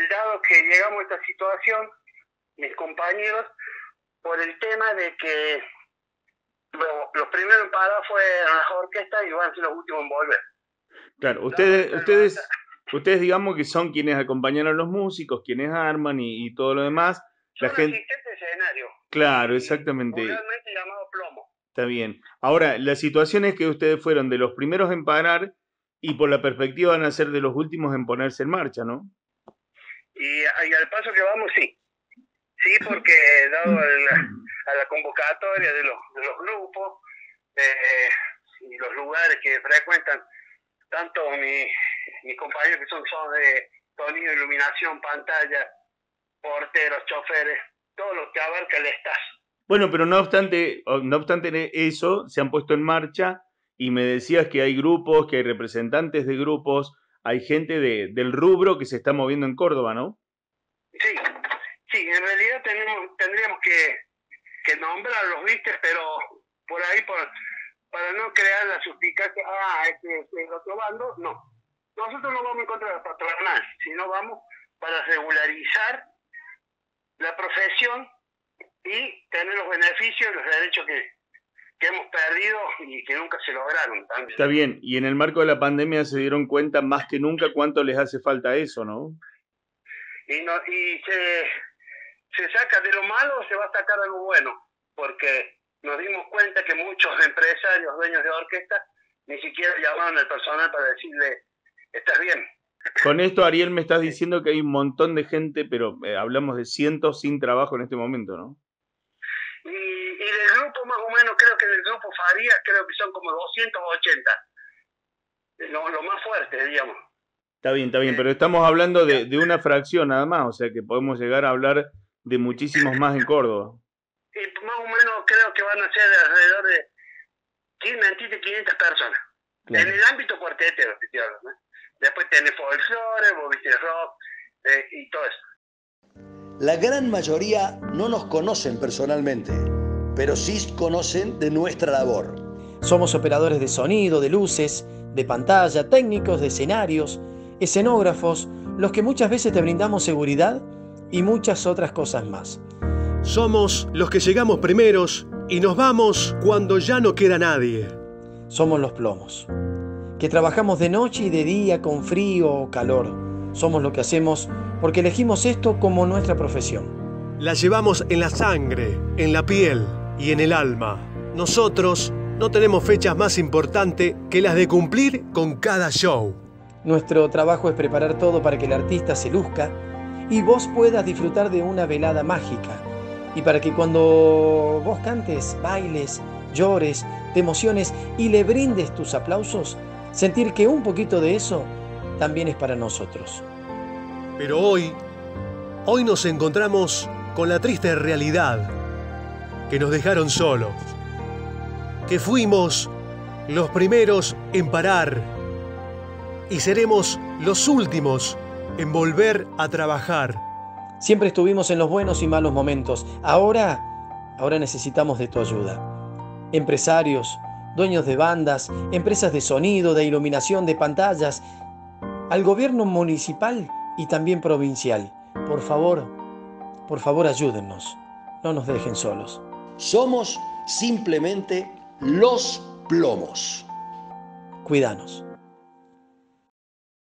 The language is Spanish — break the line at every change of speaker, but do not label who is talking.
dado que llegamos a esta situación, mis compañeros, por el tema de que los primeros en parar fueron las orquestas y van a ser los últimos en volver.
Claro, ustedes digamos que son quienes acompañan a los músicos, quienes arman y todo lo demás.
Son
La gente,
asistentes de escenario.
claro, exactamente.
Vulgarmente llamado plomo.
Está bien. Ahora, la situación es que ustedes fueron de los primeros en parar y por la perspectiva van a ser de los últimos en ponerse en marcha, ¿no?
Y al paso que vamos, sí. Sí, porque dado a la convocatoria de los grupos y los lugares que frecuentan, tanto mis compañeros que son de sonido, iluminación, pantalla, porteros, choferes, todo lo que abarca el staff.
Bueno, pero no obstante eso, se han puesto en marcha y me decías que hay grupos, que hay representantes de grupos, hay gente del rubro que se está moviendo en Córdoba, ¿no?
Sí, en realidad tendríamos que nombrarlos, ¿viste? Pero por ahí, para no crear la suspicacia, este es el otro bando, no. Nosotros no vamos en contra de la patronal, sino vamos para regularizar la profesión y tener los beneficios y los derechos que hemos perdido y que nunca se lograron también.
Está bien, y en el marco de la pandemia se dieron cuenta más que nunca cuánto les hace falta eso, ¿no?
Y se saca de lo malo, se va a sacar algo bueno, porque nos dimos cuenta que muchos empresarios, dueños de orquesta, ni siquiera llamaron al personal para decirle, ¿estás bien?
Con esto, Ariel, me estás diciendo que hay un montón de gente, pero hablamos de cientos sin trabajo en este momento, ¿no?
Y del grupo, más o menos, creo que del grupo Farías, creo que son como 280. Lo más fuerte, digamos.
Está bien, pero estamos hablando de una fracción nada más, o sea que podemos llegar a hablar de muchísimos más en Córdoba.
Y más o menos creo que van a ser alrededor de 500 personas. Claro. En el ámbito cuartetero, ¿no? Después tenés folclore, vos viste rock y todo eso.
La gran mayoría no nos conocen personalmente, pero sí conocen de nuestra labor.
Somos operadores de sonido, de luces, de pantalla, técnicos de escenarios, escenógrafos, los que muchas veces te brindamos seguridad y muchas otras cosas más.
Somos los que llegamos primeros y nos vamos cuando ya no queda nadie.
Somos los plomos, que trabajamos de noche y de día con frío o calor. Somos lo que hacemos porque elegimos esto como nuestra profesión.
La llevamos en la sangre, en la piel y en el alma. Nosotros no tenemos fechas más importantes que las de cumplir con cada show.
Nuestro trabajo es preparar todo para que el artista se luzca y vos puedas disfrutar de una velada mágica. Y para que cuando vos cantes, bailes, llores, te emociones y le brindes tus aplausos, sentir que un poquito de eso también es para nosotros.
Pero hoy nos encontramos con la triste realidad que nos dejaron solos, que fuimos los primeros en parar y seremos los últimos en volver a trabajar.
Siempre estuvimos en los buenos y malos momentos. Ahora necesitamos de tu ayuda. Empresarios, dueños de bandas, empresas de sonido, de iluminación, de pantallas, al gobierno municipal y también provincial. Por favor ayúdennos. No nos dejen solos.
Somos simplemente los plomos.
Cuídanos.